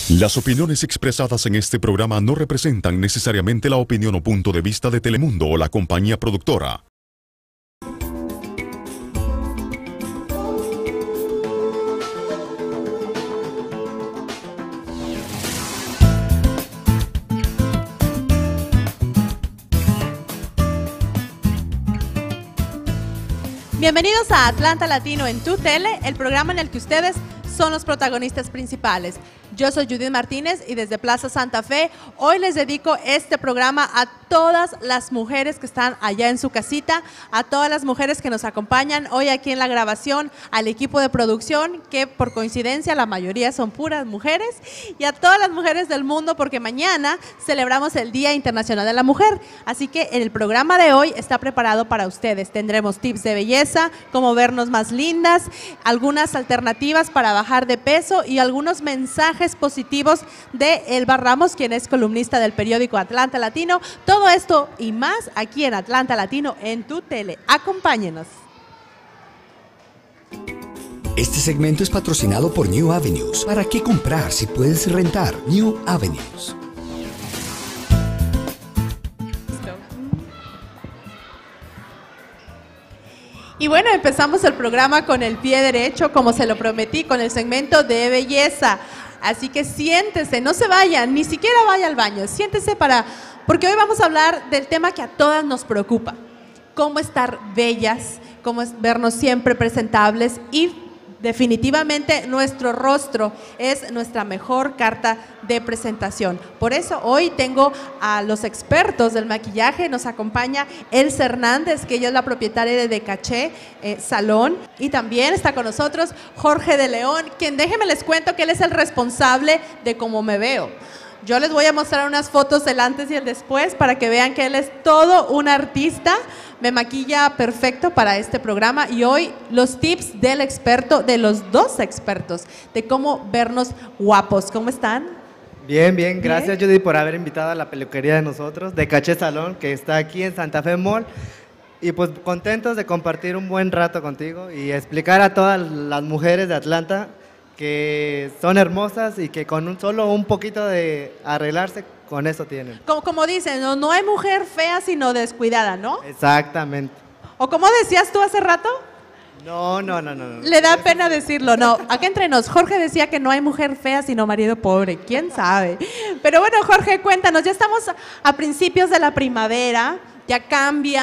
Las opiniones expresadas en este programa no representan necesariamente la opinión o punto de vista de Telemundo o la compañía productora. Bienvenidos a Atlanta Latino en Tu Tele, el programa en el que ustedes son los protagonistas principales. Yo soy Judith Martínez y desde Plaza Santa Fe hoy les dedico este programa a todas las mujeres que están allá en su casita, a todas las mujeres que nos acompañan hoy aquí en la grabación, al equipo de producción, que por coincidencia la mayoría son puras mujeres, y a todas las mujeres del mundo porque mañana celebramos el Día Internacional de la Mujer. Así que el programa de hoy está preparado para ustedes. Tendremos tips de belleza, cómo vernos más lindas, algunas alternativas para bajar de peso y algunos mensajes positivos de Elba Ramos, quien es columnista del periódico Atlanta Latino. Todo esto y más aquí en Atlanta Latino en Tu Tele. Acompáñenos. Este segmento es patrocinado por New Avenues. ¿Para qué comprar si puedes rentar? New Avenues. Y bueno, empezamos el programa con el pie derecho, como se lo prometí, con el segmento de belleza. Así que siéntese, no se vayan, ni siquiera vaya al baño, siéntese porque hoy vamos a hablar del tema que a todas nos preocupa. Cómo estar bellas, cómo es vernos siempre presentables y definitivamente nuestro rostro es nuestra mejor carta de presentación. Por eso hoy tengo a los expertos del maquillaje. Nos acompaña Elsa Hernández, que ella es la propietaria de Caché Salón, y también está con nosotros Jorge de León, quien déjenme les cuento que él es el responsable de cómo me veo. Yo les voy a mostrar unas fotos del antes y el después para que vean que él es todo un artista. Me maquilla perfecto para este programa y hoy los tips del experto, de los dos expertos, de cómo vernos guapos. ¿Cómo están? Bien, bien. Gracias, Judy, por haber invitado a la peluquería de nosotros, de Caché Salón, que está aquí en Santa Fe Mall. Y pues contentos de compartir un buen rato contigo y explicar a todas las mujeres de Atlanta que son hermosas y que con solo un poquito de arreglarse, con eso tienen. Como dicen, no hay mujer fea sino descuidada, ¿no? Exactamente. ¿O como decías tú hace rato? No. Le da pena decirlo, no. Acá entre nos, Jorge decía que no hay mujer fea sino marido pobre, quién sabe. Pero bueno, Jorge, cuéntanos, ya estamos a principios de la primavera. Ya cambia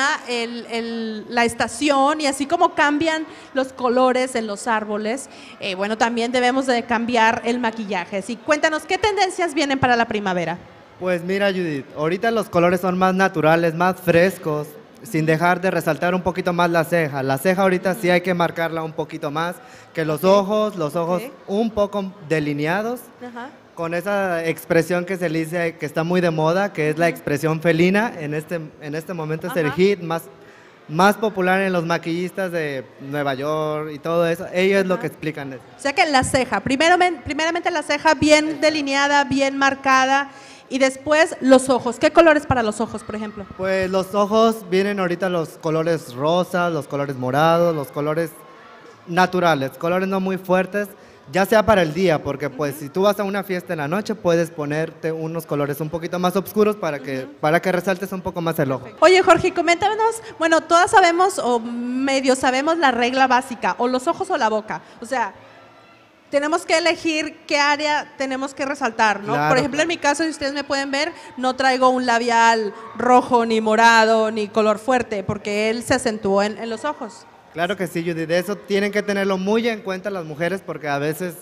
la estación y así como cambian los colores en los árboles, bueno, también debemos de cambiar el maquillaje. Así, cuéntanos, ¿qué tendencias vienen para la primavera? Pues mira, Judith, ahorita los colores son más naturales, más frescos, sin dejar de resaltar un poquito más la ceja. La ceja ahorita sí hay que marcarla un poquito más, que los ojos un poco delineados. Ajá. Con esa expresión que se le dice que está muy de moda, que es la expresión felina, en este momento es el hit más popular en los maquillistas de Nueva York y todo eso. Ellos es lo que explican eso. O sea que la ceja, primeramente la ceja bien delineada, bien marcada, y después los ojos. ¿Qué colores para los ojos, por ejemplo? Pues los ojos vienen ahorita los colores rosas, los colores morados, los colores naturales, colores no muy fuertes. Ya sea para el día, porque pues si tú vas a una fiesta en la noche puedes ponerte unos colores un poquito más oscuros para que resaltes un poco más el ojo. Oye, Jorge, coméntanos, bueno, todas sabemos o medio sabemos la regla básica, o los ojos o la boca. O sea, tenemos que elegir qué área tenemos que resaltar, ¿no? Claro, por ejemplo, en mi caso, si ustedes me pueden ver, no traigo un labial rojo, ni morado, ni color fuerte, porque él se acentuó en los ojos. Claro que sí, Judy, de eso tienen que tenerlo muy en cuenta las mujeres porque a veces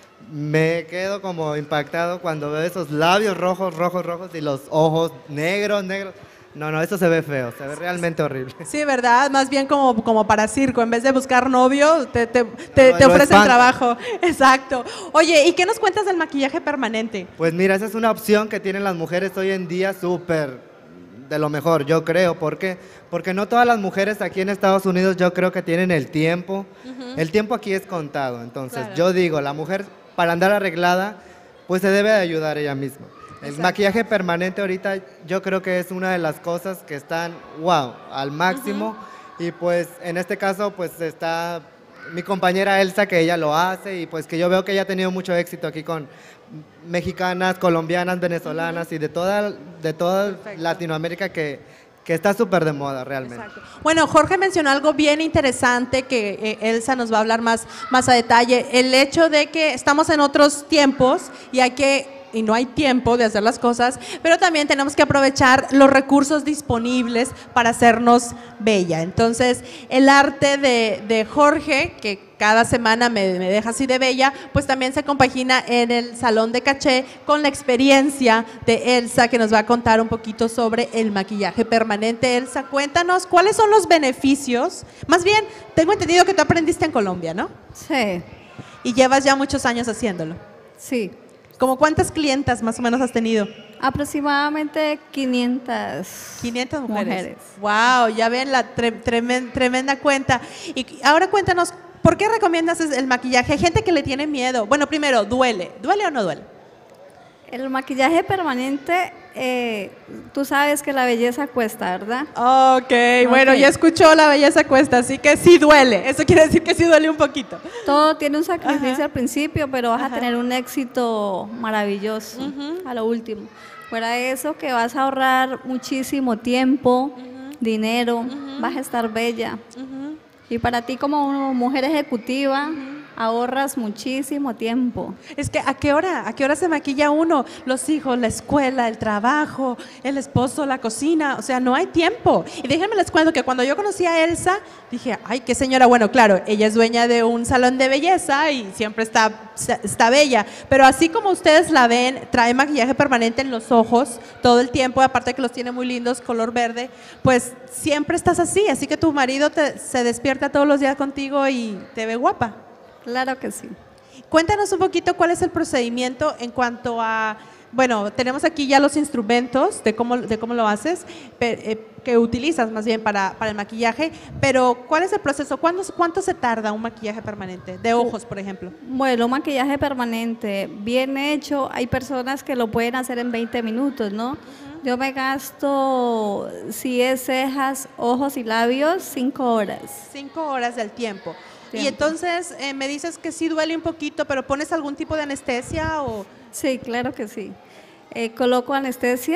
me quedo como impactado cuando veo esos labios rojos y los ojos negros. No, eso se ve feo, se ve realmente horrible. Sí, ¿verdad? Más bien como para circo, en vez de buscar novio, te ofrecen trabajo. Exacto. Oye, ¿y qué nos cuentas del maquillaje permanente? Pues mira, esa es una opción que tienen las mujeres hoy en día súper de lo mejor, yo creo. ¿Por qué? Porque no todas las mujeres aquí en Estados Unidos yo creo que tienen el tiempo. El tiempo aquí es contado. Entonces, claro, yo digo, la mujer para andar arreglada, pues se debe de ayudar ella misma. El maquillaje permanente ahorita yo creo que es una de las cosas que están, wow, al máximo. Y pues en este caso pues está mi compañera Elsa, que ella lo hace y pues que yo veo que ella ha tenido mucho éxito aquí con mexicanas, colombianas, venezolanas y de toda Latinoamérica que está súper de moda realmente. Exacto. Bueno, Jorge mencionó algo bien interesante que Elsa nos va a hablar más a detalle, el hecho de que estamos en otros tiempos y no hay tiempo de hacer las cosas, pero también tenemos que aprovechar los recursos disponibles para hacernos bella. Entonces, el arte de Jorge, que cada semana me deja así de bella, pues también se compagina en el Salón de Caché con la experiencia de Elsa, que nos va a contar un poquito sobre el maquillaje permanente. Elsa, cuéntanos, ¿cuáles son los beneficios? Más bien, tengo entendido que tú aprendiste en Colombia, ¿no? Sí, Y llevas ya muchos años haciéndolo. sí. ¿Cómo cuántas clientas más o menos has tenido? Aproximadamente 500, 500 mujeres. Wow, ya ven la tremenda cuenta. Y ahora cuéntanos, ¿por qué recomiendas el maquillaje? Hay gente que le tiene miedo. Bueno, primero, ¿duele? ¿Duele o no duele? El maquillaje permanente, tú sabes que la belleza cuesta, ¿verdad? Ok, bueno, ya escuchó, la belleza cuesta, así que sí duele. Eso quiere decir que sí duele un poquito. Todo tiene un sacrificio Ajá. al principio, pero vas Ajá. a tener un éxito maravilloso a lo último. Fuera de eso, que vas a ahorrar muchísimo tiempo, dinero, vas a estar bella. Y para ti como mujer ejecutiva, ahorras muchísimo tiempo. Es que ¿a qué hora se maquilla uno? Los hijos, la escuela, el trabajo, el esposo, la cocina, o sea, no hay tiempo. Y déjenme les cuento que cuando yo conocí a Elsa, dije, ay, qué señora, bueno, claro, ella es dueña de un salón de belleza y siempre está bella, pero así como ustedes la ven, trae maquillaje permanente en los ojos todo el tiempo, aparte que los tiene muy lindos, color verde, pues siempre estás así que tu marido se despierta todos los días contigo y te ve guapa. Claro que sí. Cuéntanos un poquito cuál es el procedimiento en cuanto a, bueno, tenemos aquí ya los instrumentos de cómo lo haces, que utilizas más bien para el maquillaje, pero ¿cuál es el proceso? ¿Cuánto se tarda un maquillaje permanente? De ojos, por ejemplo. Bueno, un maquillaje permanente bien hecho, hay personas que lo pueden hacer en 20 minutos, ¿no? Yo me gasto, si es cejas, ojos y labios, 5 horas. 5 horas del tiempo. Y entonces me dices que sí duele un poquito, pero ¿pones algún tipo de anestesia o...? Sí, claro que sí. Coloco anestesia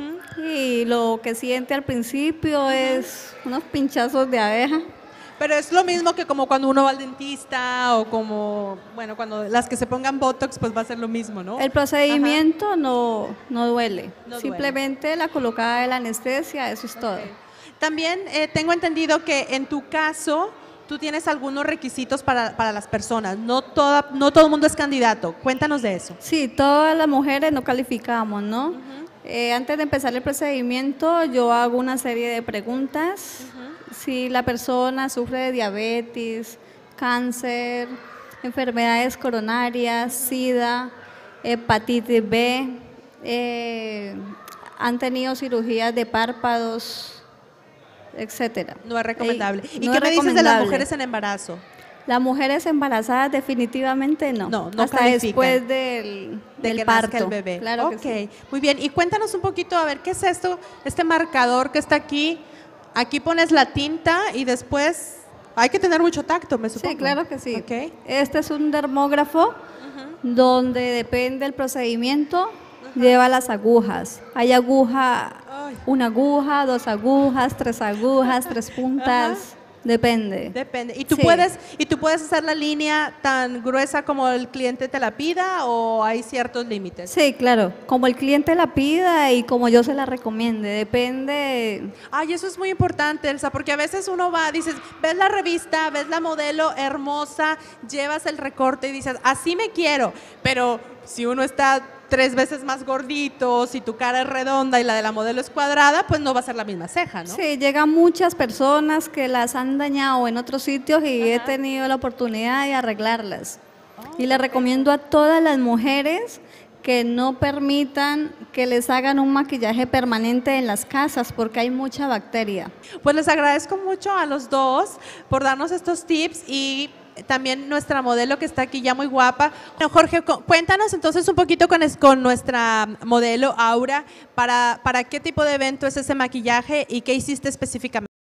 y lo que siente al principio es unos pinchazos de abeja. Pero es lo mismo que como cuando uno va al dentista o como, bueno, cuando las que se pongan Botox, pues va a ser lo mismo, ¿no? El procedimiento no duele. No Simplemente la colocada de la anestesia, eso es todo. También tengo entendido que en tu caso tú tienes algunos requisitos para las personas. No todo el mundo es candidato. Cuéntanos de eso. Sí, todas las mujeres no calificamos, ¿no? Antes de empezar el procedimiento, yo hago una serie de preguntas. Si la persona sufre de diabetes, cáncer, enfermedades coronarias, SIDA, hepatitis B, han tenido cirugías de párpados, etcétera. No es recomendable. ¿Y no qué es me dices de las recomendable. mujeres en embarazo? Las mujeres embarazadas definitivamente no. No hasta califican. Después del Que parto. nazca el bebé. Claro que Ok, sí. muy bien. Y cuéntanos un poquito, a ver, ¿qué es esto? Este marcador que está aquí. Aquí pones la tinta y después hay que tener mucho tacto, me supongo. Sí, claro que sí. Ok. Este es un dermógrafo donde depende del procedimiento, lleva las agujas. Hay aguja, Ay. una aguja, 2 agujas, 3 agujas, 3 puntas, depende. Depende. ¿Y tú, Sí. puedes hacer la línea tan gruesa como el cliente te la pida o hay ciertos límites? Sí, claro, como el cliente la pida y como yo se la recomiende, depende. Ay, eso es muy importante, Elsa, porque a veces uno va, dices, ves la revista, ves la modelo hermosa, llevas el recorte y dices, así me quiero, pero si uno está 3 veces más gordito, si tu cara es redonda y la de la modelo es cuadrada, pues no va a ser la misma ceja, ¿no? Sí, llegan muchas personas que las han dañado en otros sitios y he tenido la oportunidad de arreglarlas. Y le recomiendo a todas las mujeres que no permitan que les hagan un maquillaje permanente en las casas porque hay mucha bacteria. Pues les agradezco mucho a los dos por darnos estos tips y también nuestra modelo que está aquí ya muy guapa. Bueno, Jorge, cuéntanos entonces un poquito con nuestra modelo Aura, para qué tipo de evento es ese maquillaje y qué hiciste específicamente.